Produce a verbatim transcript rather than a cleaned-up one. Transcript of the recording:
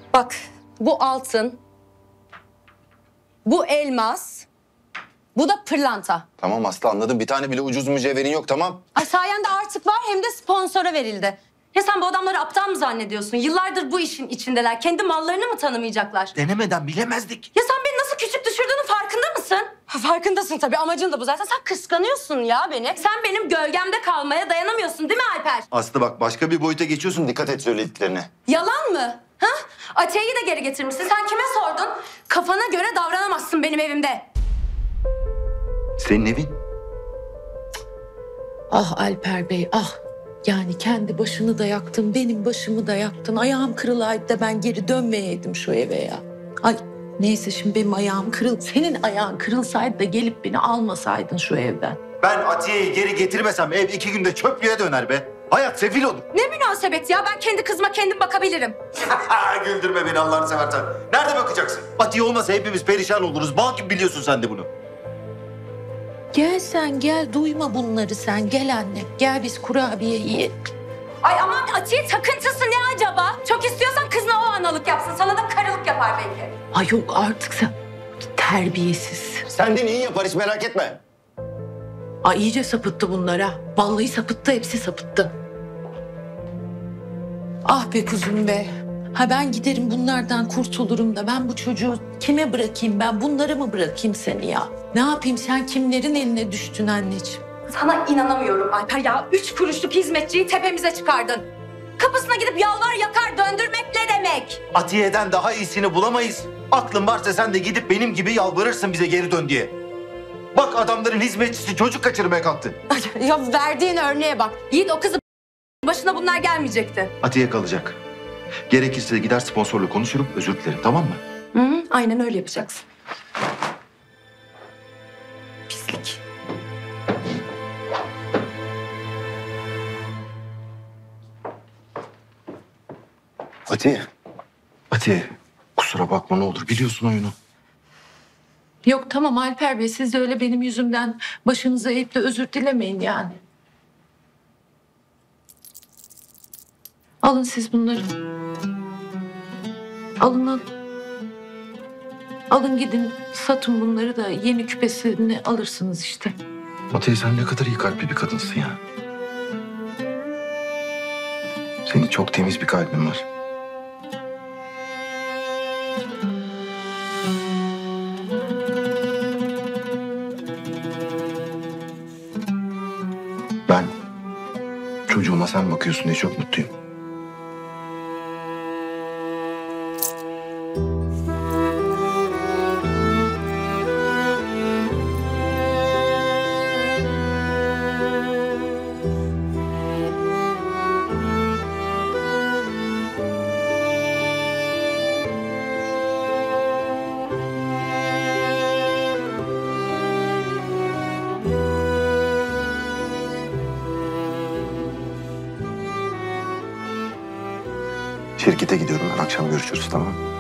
Bak, bu altın, bu elmas, bu da pırlanta. Tamam Aslı, anladım. Bir tane bile ucuz mücevherin yok, tamam. Ay sayende artık var, hem de sponsora verildi. Ya sen bu adamları aptal mı zannediyorsun? Yıllardır bu işin içindeler. Kendi mallarını mı tanımayacaklar? Denemeden bilemezdik. Ya sen beni nasıl küçük düşürdüğünün farkında mısın? Ha, farkındasın tabii. Amacın da bu zaten. Sen kıskanıyorsun ya beni. Sen benim gölgemde kalmaya dayanamıyorsun değil mi Alper? Aslı bak, başka bir boyuta geçiyorsun. Dikkat et söylediklerine. Yalan mı? Ha? Atiye'yi de geri getirmişsin. Sen kime sordun? Kafana göre davranamazsın benim evimde. Senin evin? Ah Alper Bey, ah. Yani kendi başını da yaktın, benim başımı da yaktın. Ayağım kırılaydı da ben geri dönmeyeydim şu eve ya. Ay neyse, şimdi benim ayağım kırıl. Senin ayağın kırılsaydı da gelip beni almasaydın şu evden. Ben Atiye'yi geri getirmesem ev iki günde çöplüğe döner be. Hayat sefil olur. Ne münasebet ya? Ben kendi kızıma kendim bakabilirim. Güldürme beni Allah'ını seversen. Nerede bakacaksın? Atiye olmasa hepimiz perişan oluruz. Bal gibi biliyorsun sen de bunu. Gel sen gel, duyma bunları sen. Gel anne, gel biz kurabiye yiyelim. Ay aman Atiye takıntısı ne acaba? Çok istiyorsan kızına o analık yapsın. Sana da karılık yapar belki. Ay yok artık sen, terbiyesiz. Senden iyi yapar, hiç merak etme. Ay iyice sapıttı bunlara. Vallahi sapıttı, hepsi sapıttı. Ah be kuzum be. Ha ben giderim bunlardan kurtulurum da ben bu çocuğu kime bırakayım, ben bunlara mı bırakayım seni ya? Ne yapayım, sen kimlerin eline düştün anneciğim? Sana inanamıyorum Alper ya. Üç kuruşluk hizmetçiyi tepemize çıkardın. Kapısına gidip yalvar yakar döndürmek ne demek? Atiye'den daha iyisini bulamayız. Aklın varsa sen de gidip benim gibi yalvarırsın bize geri dön diye. Bak adamların hizmetçisi çocuk kaçırmaya kalktı. Ya verdiğin örneğe bak. Yiğit o kızı başına bunlar gelmeyecekti. Atiye kalacak. Gerekirse gider sponsorla konuşurum, özür dilerim, tamam mı? Hı hı, aynen öyle yapacaksın. Pislik. Atiye. Atiye, kusura bakma ne olur, biliyorsun oyunu. Yok tamam Alper Bey, siz de öyle benim yüzümden başınızı eğip de özür dilemeyin yani. Alın siz bunları. Alın alın. Alın gidin satın bunları da yeni küpesini alırsınız işte. Atiye sen ne kadar iyi kalpli bir kadınsın ya. Senin çok temiz bir kalbin var. Ben çocuğuma sen bakıyorsun diye çok mutluyum. Şirkete gidiyorum ben. Akşam görüşürüz, tamam mı?